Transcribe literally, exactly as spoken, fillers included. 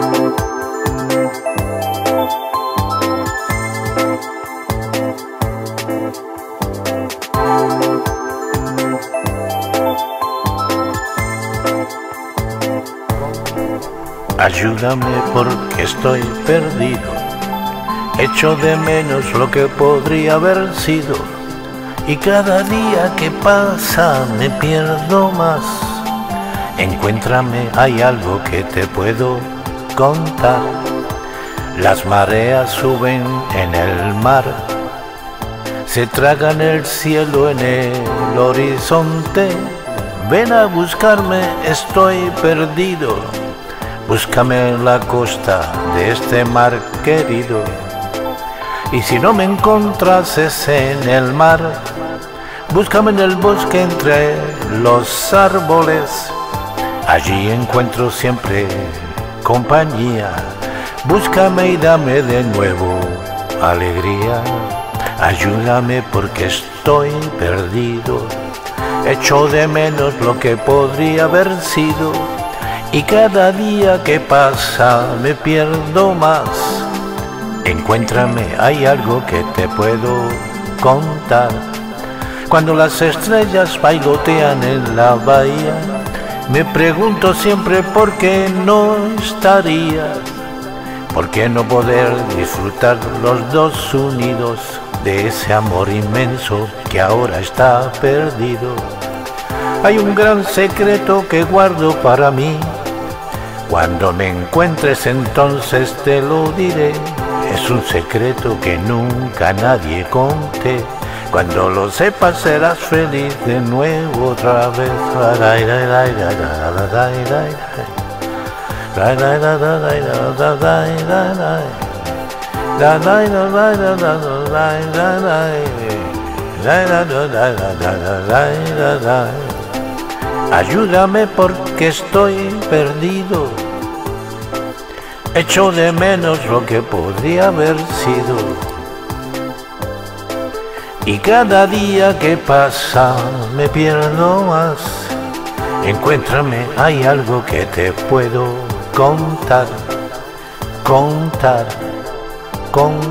Ayúdame porque estoy perdido, echo de menos lo que podría haber sido, y cada día que pasa me pierdo más. Encuéntrame, hay algo que te puedo contar. Las mareas suben en el mar, se tragan el cielo en el horizonte. Ven a buscarme, estoy perdido. Búscame en la costa de este mar querido. Y si no me encontrases en el mar, búscame en el bosque entre los árboles. Allí encuentro siempre compañía. Búscame y dame de nuevo alegría. Ayúdame porque estoy perdido, echo de menos lo que podría haber sido, y cada día que pasa me pierdo más. Encuéntrame, hay algo que te puedo contar. Cuando las estrellas bailotean en la bahía, me pregunto siempre por qué no estaría. ¿Por qué no poder disfrutar los dos unidos de ese amor inmenso que ahora está perdido? Hay un gran secreto que guardo para mí. Cuando me encuentres entonces te lo diré. Es un secreto que nunca a nadie conté. Cuando lo sepas serás feliz de nuevo otra vez. Ayúdame porque estoy perdido, echo de menos lo que podría haber sido, y cada día que pasa me pierdo más. Encuéntrame, hay algo que te puedo contar, contar, contar.